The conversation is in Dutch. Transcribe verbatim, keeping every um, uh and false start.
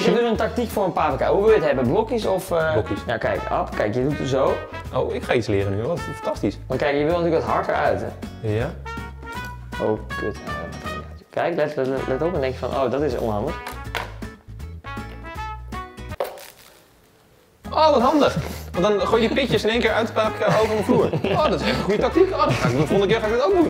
Ik heb dus een tactiek voor een paprika. Hoe wil je het hebben? Blokjes of... Uh... Blokjes. Ja, kijk. Op, kijk, je doet het zo. Oh, ik ga iets leren nu. Wat fantastisch. Maar kijk, je wil natuurlijk wat harder uit, hè? Ja. Oh, kut. Kijk, let, let, let op en denk je van, oh, dat is onhandig. Oh, wat handig. Want dan gooi je pitjes in één keer uit de paprika over de vloer. Oh, dat is echt een goede tactiek. Oh, dan ga ik de volgende keer ga ik dat ook doen.